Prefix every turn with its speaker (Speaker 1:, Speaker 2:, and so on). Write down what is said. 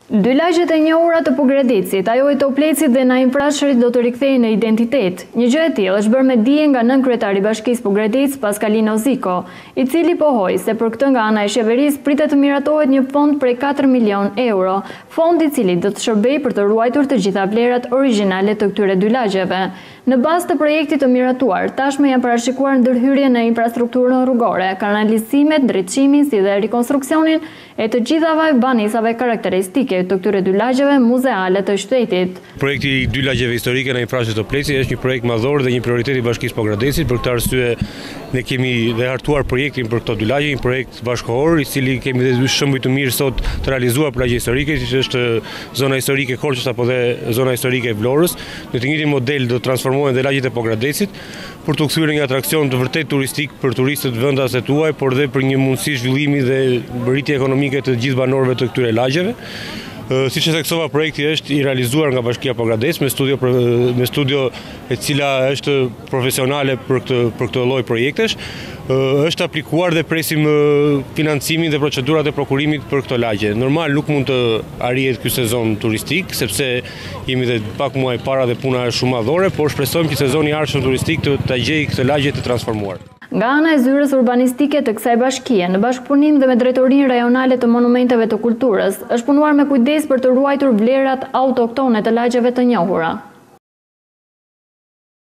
Speaker 1: Dy lagjet e njohura të Pogradecit, ajo e Toplecit dhe Naim Prashërit do të rikthehen në identitet. Një gjë e tillë është bërë me dije nga nënkryetari i Bashkisë Pogradec, Paskalino Ziko, i cili pohoi se për këtë nga ana e qeverisë pritet të miratohet një fond prej 4 milion euro, fond i cili do të shërbejë për të ruajtur të gjitha vlerat origjinale të këtyre dy lagjeve. Në bazë të projektit të miratuar, tashmë janë parashikuar ndërhyrje në infrastrukturën rrugore, kanalizimet, drejtësimin si dhe rikonstruksionin e të gjitha banesave karakteristike të këtyre dy lagjeve muzeale të shtetit.
Speaker 2: Projekti i dy lagjeve historike në infrastrukturë të Toplecit është një projekt madhor dhe një prioritet i Bashkisë Pogradecit. Për këtë arsye ne kemi dhe hartuar projektin për këto dy lagje, një projekt bashkëkohor, i cili kemi dhe dy shembuj të mirë sot të realizuar për lagje historike, siç është zona historike e Korçës apo dhe zona historike e Vlorës. Në të njëjtin model do transformohen dhe lagjet e Pogradecit për të kthyer një atraksion të vërtet turistik për turistët vendaste tuaj, por dhe për një mundësi zhvillimi dhe rritje ekonomike të gjithë banorëve të këtyre lagjeve. Siç e theksova, projekti është i realizuar nga Bashkia Pogradec me studio e cila është profesionale për këtë lloj projektesh. Është aplikuar dhe presim financimin dhe procedurat e prokurimit për këto lagje. Normal nuk mund të arrihet ky sezon turistik, sepse jemi dhe pak muaj para dhe puna është shumë madhore, por shpresojmë që sezoni i ardhshëm turistik të gjejë këtë lagje të transformuar.
Speaker 1: Nga ana e zyrës urbanistike të kësaj bashkie, në bashkëpunim dhe me Drejtorinë Rajonale të Monumenteve të Kulturës, është punuar me kujdes për të ruajtur vlerat autoktone të lagjeve të njohura.